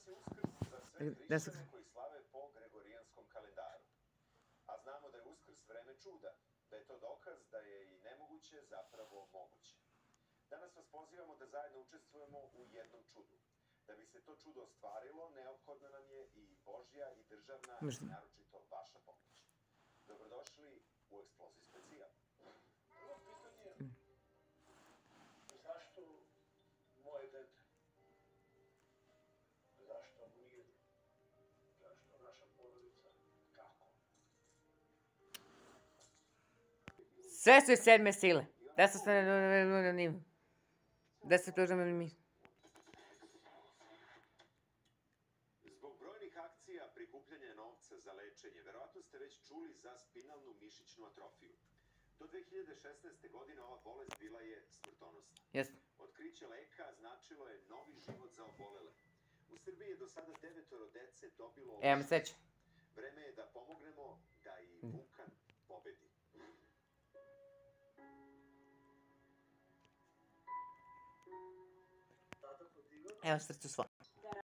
Danas je Uskrs za sve hrišćane koji slave po Gregorijanskom kalendaru. A znamo da je Uskrs vreme čuda, da je to dokaz da je i nemoguće zapravo moguće. Danas vas pozivamo da zajedno učestvujemo u jednom čudu. Da bi se to čudo ostvarilo, neophodna nam je i Božja i državna, i naročito vaša pomoć. Dobrodošli u Eksplozij specijal. Prvo pitanje, zašto moje dete? Zašto mir? Zašto naša porodica? Kako? Sve su iz sedme sile. Da se sve njima. Da se pružamo mi. Zbog brojnih akcija prikupljanja novca za lečenje, verovatno ste već čuli za spinalnu mišićnu atrofiju. Do 2016. godine ova bolest bila je smrtonosna. Jeste. Otkriće leka značilo je novi život za obolele. U Srbiji je do sada 9 dece dobilo ovo. Evo me seća. Vreme je da pomognemo da i Vukan pobedi. Evo srcu svo.